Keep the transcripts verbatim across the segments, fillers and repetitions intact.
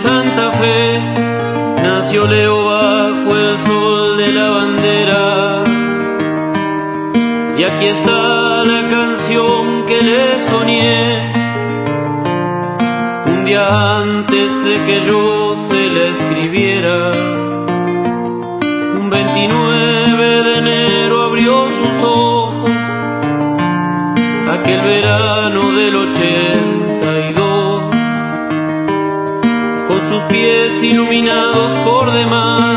Santa Fe nació Leo bajo el sol de la bandera. Y aquí está la canción que le soñé un día antes de que yo se la escribiera. Un veintinueve de enero abrió sus ojos, aquel verano del ochenta y dos, con sus pies iluminados por demás,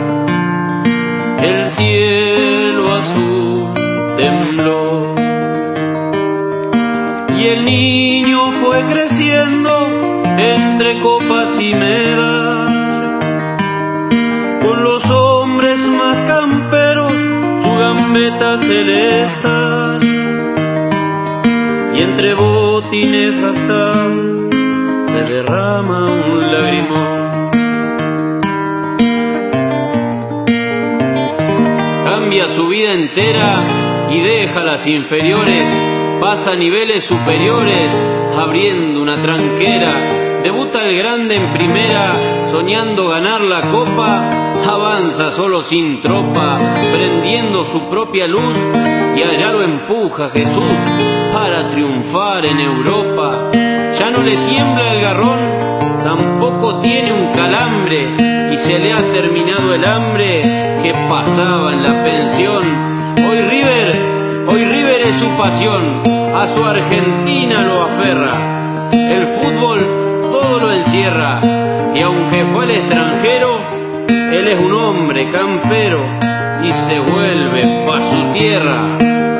el cielo azul tembló. Y el niño fue creciendo entre copas y medallas, con los hombres más camperos su gambeta se le estalla, y entre botines gastados se derrama un lagrimón. Cambia su vida entera y deja las inferiores, pasa a niveles superiores abriendo una tranquera. Debuta el grande en primera soñando ganar la copa, avanza solo sin tropa prendiendo su propia luz, y allá lo empuja Jesús para triunfar en Europa. Ya no le tiembla el garrón, tampoco tiene un calambre, y se le ha terminado el hambre que pasaba en la pensión. Hoy River, hoy River es su pasión, a su Argentina lo aferra. El fútbol todo lo encierra, y aunque fue al extranjero, él es un hombre campero y se vuelve pa' su tierra.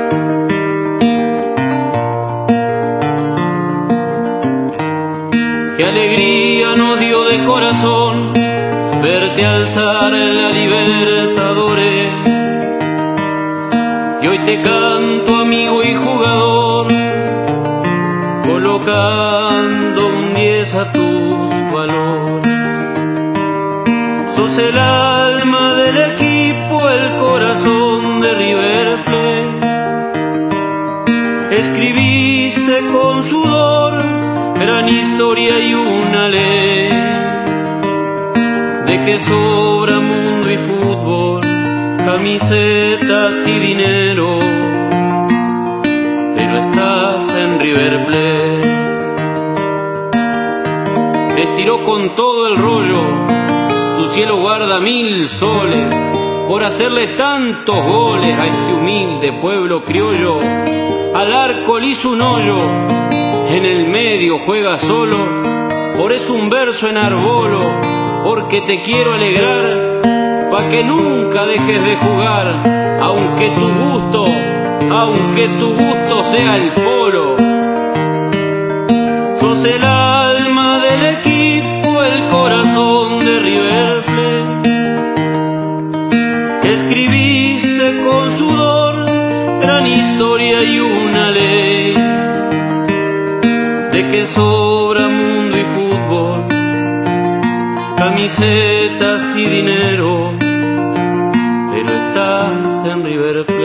Qué alegría nos dio de corazón verte alzar la Libertadores, y hoy te canto amigo y jugador, colocando un diez a tus valores. Sos el alma del equipo, el corazón de River Plate. Escribiste con sudor gran historia y una ley, de que sobra mundo y fútbol, camisetas y dinero, pero estás en River Plate. Te estiró con todo el rollo, tu cielo guarda mil soles por hacerle tantos goles a este humilde pueblo criollo. Al arco le hizo un hoyo, en el medio juega solo, por eso un verso en arbolo, porque te quiero alegrar, pa' que nunca dejes de jugar, aunque tu gusto, aunque tu gusto sea el polo. Sos el alma del equipo, el corazón de River Plate. Escribiste con sudor gran historia y una ley, de que sobra mundo y fútbol, camisetas y dinero, pero estás en River Plate.